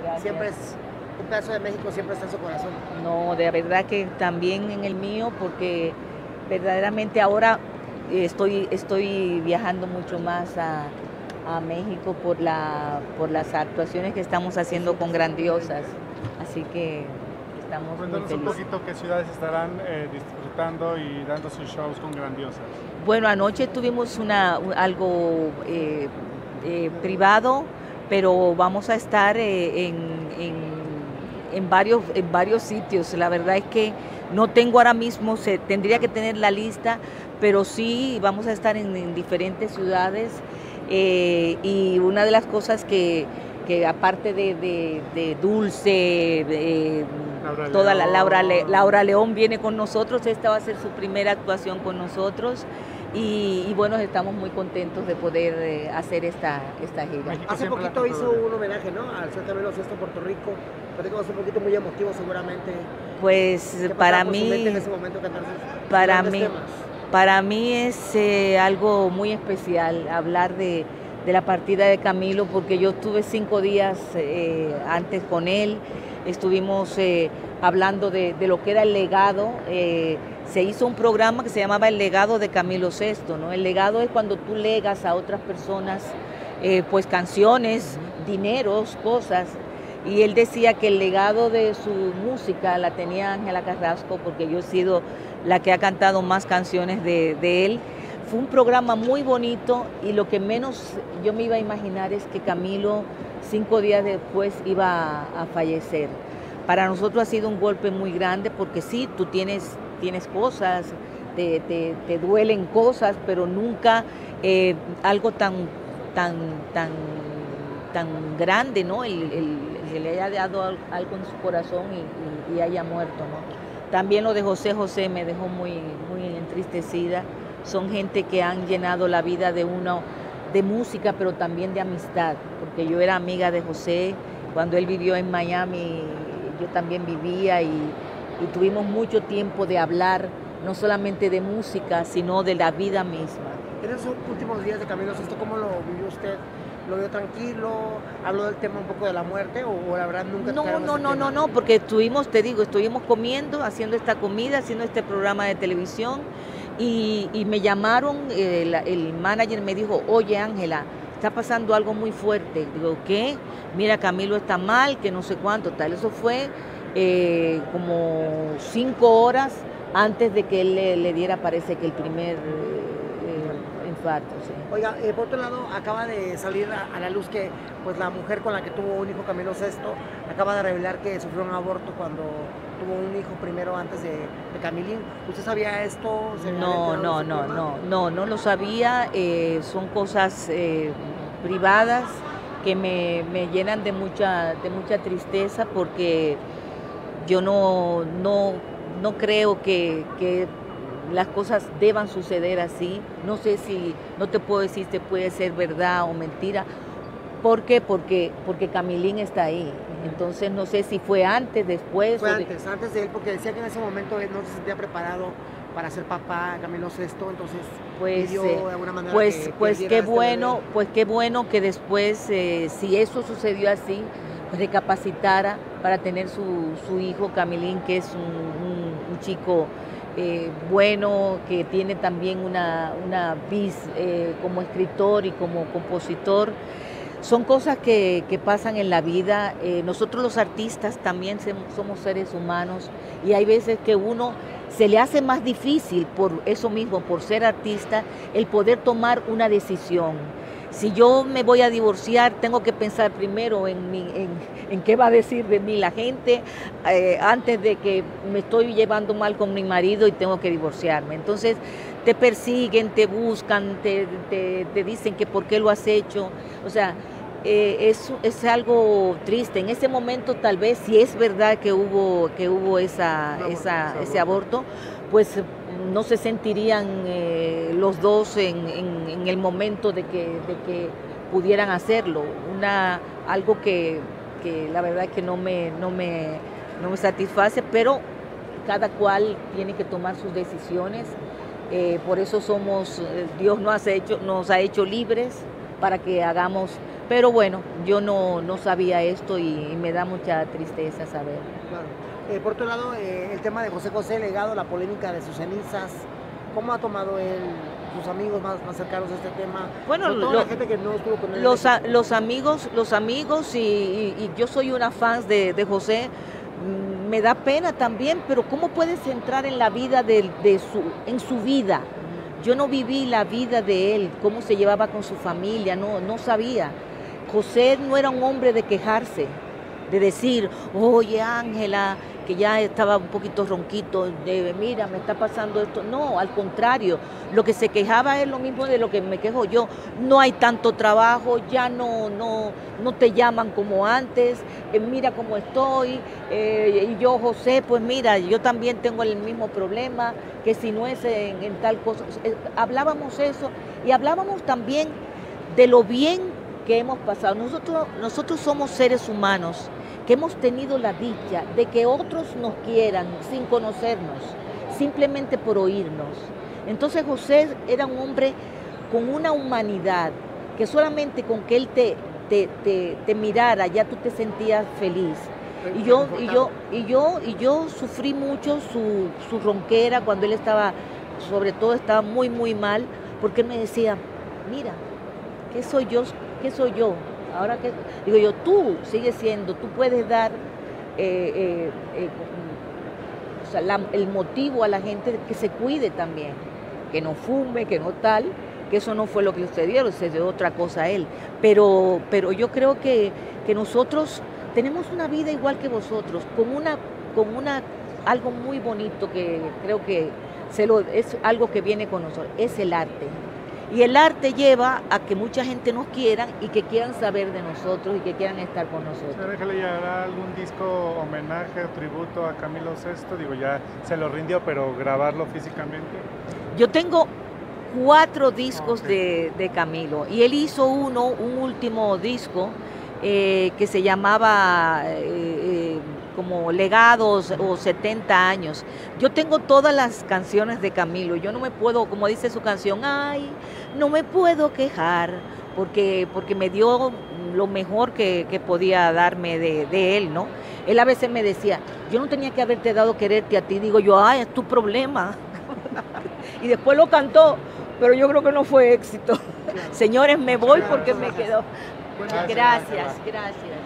Gracias. Siempre es un pedazo de México, siempre está en su corazón. No, de verdad que también en el mío, porque verdaderamente ahora estoy viajando mucho más a México por las actuaciones que estamos haciendo con Grandiosas. Así que estamos muy Cuéntanos un felices. poquito qué ciudades estarán disfrutando y dando sus shows con Grandiosas. Bueno, anoche tuvimos algo privado, pero vamos a estar en varios sitios. La verdad es que no tengo ahora mismo, tendría que tener la lista, pero sí vamos a estar en diferentes ciudades. Y una de las cosas que aparte de Dulce, toda la Laura León viene con nosotros, esta va a ser su primera actuación con nosotros. Y bueno, estamos muy contentos de poder hacer esta gira. México Hace siempre poquito la hizo un homenaje, ¿no? Al San Camilo VI Puerto Rico. Platicamos un poquito muy emotivo seguramente. Pues ¿Qué para pasaba por su mente mí, en ese momento cantar sus para grandes mí, temas? para mí es algo muy especial hablar de la partida de Camilo, porque yo estuve 5 días antes con él, estuvimos hablando de lo que era el legado. Se hizo un programa que se llamaba El Legado de Camilo VI, ¿no? El legado es cuando tú legas a otras personas pues canciones, dineros, cosas. Y él decía que el legado de su música la tenía Ángela Carrasco, porque yo he sido la que ha cantado más canciones de él. Fue un programa muy bonito y lo que menos yo me iba a imaginar es que Camilo 5 días después iba a fallecer. Para nosotros ha sido un golpe muy grande porque sí, tú tienes cosas, te duelen cosas, pero nunca algo tan grande, ¿no? Que le haya dado algo en su corazón y haya muerto, ¿no? También lo de José José me dejó muy entristecida. Son gente que han llenado la vida de uno de música, pero también de amistad, porque yo era amiga de José. Cuando él vivió en Miami, yo también vivía y tuvimos mucho tiempo de hablar, no solamente de música, sino de la vida misma. En esos últimos días de Camilo VI, ¿cómo lo vivió usted? ¿Lo vio tranquilo? ¿Habló del tema un poco de la muerte? ¿O la verdad nunca tocaron ese tema? No, porque estuvimos comiendo, haciendo esta comida, haciendo este programa de televisión y me llamaron, el manager me dijo, oye Ángela, está pasando algo muy fuerte. Digo, ¿qué? Mira, Camilo está mal, que no sé cuánto, tal. Eso fue como 5 horas antes de que él le diera, parece que el primer infarto. Sí. Oiga, por otro lado, acaba de salir a la luz que pues la mujer con la que tuvo un hijo, Camilo VI, acaba de revelar que sufrió un aborto cuando tuvo un hijo primero antes de Camilín. ¿Usted sabía esto? No lo sabía. Son cosas privadas que me llenan de mucha tristeza, porque yo no creo que las cosas deban suceder así. No sé si, no te puedo decir si puede ser verdad o mentira. ¿Por qué? Porque Camilín está ahí. Entonces no sé si fue antes, después. Fue antes de él, porque decía que en ese momento él no se sentía preparado para ser papá, Camilo VI, entonces pidió de alguna manera pues qué bueno que después, si eso sucedió así, recapacitara para tener su hijo Camilín, que es un chico bueno, que tiene también una vis como escritor y como compositor. Son cosas que pasan en la vida. Nosotros los artistas también somos seres humanos y hay veces que uno se le hace más difícil, por eso mismo, por ser artista, el poder tomar una decisión. Si yo me voy a divorciar, tengo que pensar primero en qué va a decir de mí la gente antes de que me estoy llevando mal con mi marido y tengo que divorciarme. Entonces te persiguen, te buscan, te dicen que por qué lo has hecho. O sea, es algo triste. En ese momento tal vez, si es verdad que hubo ese aborto, pues no se sentirían los dos en el momento de que pudieran hacerlo. Algo que la verdad es que no me satisface, pero cada cual tiene que tomar sus decisiones. Por eso Dios nos ha hecho libres para que hagamos Pero bueno, yo no sabía esto y me da mucha tristeza saber. Claro. Por otro lado, el tema de José José, legado, la polémica de sus cenizas, ¿cómo ha tomado él, sus amigos más cercanos a este tema? Bueno, la gente que no estuvo con él. Los amigos y yo soy una fan de José, me da pena también, pero ¿cómo puedes entrar en la vida en su vida? Yo no viví la vida de él, cómo se llevaba con su familia, no sabía. José no era un hombre de quejarse, de decir, oye Ángela, que ya estaba un poquito ronquito, mira, me está pasando esto. No, al contrario, lo que se quejaba es lo mismo de lo que me quejo yo. No hay tanto trabajo, ya no te llaman como antes, mira cómo estoy. Y yo, José, pues mira, yo también tengo el mismo problema, que si no es en tal cosa. Hablábamos eso y hablábamos también de lo bien que hemos pasado. Nosotros somos seres humanos que hemos tenido la dicha de que otros nos quieran sin conocernos, simplemente por oírnos. Entonces José era un hombre con una humanidad que solamente con que él te mirara ya tú te sentías feliz. Y yo sufrí mucho su ronquera cuando él estaba, sobre todo estaba muy mal, porque él me decía, mira, ¿qué soy yo? ¿Qué soy yo? Ahora que digo yo, tú sigues siendo, tú puedes dar o sea, el motivo a la gente que se cuide también, que no fume, que no tal, que eso no fue lo que sucedió otra cosa a él. Pero yo creo que nosotros tenemos una vida igual que vosotros, con algo muy bonito que creo que es algo que viene con nosotros, es el arte. Y el arte lleva a que mucha gente nos quiera y que quieran saber de nosotros y que quieran estar con nosotros. ¿Le llegará algún disco homenaje o tributo a Camilo VI? Digo, ya se lo rindió, pero grabarlo físicamente. Yo tengo 4 discos de Camilo y él hizo un último disco que se llamaba como Legados o 70 años. Yo tengo todas las canciones de Camilo, yo no me puedo, como dice su canción, ay, no me puedo quejar, porque me dio lo mejor que podía darme de él, ¿no? Él a veces me decía, yo no tenía que haberte dado quererte a ti, digo yo, ay, es tu problema. Y después lo cantó, pero yo creo que no fue éxito. Señores, me voy porque me quedó. Gracias.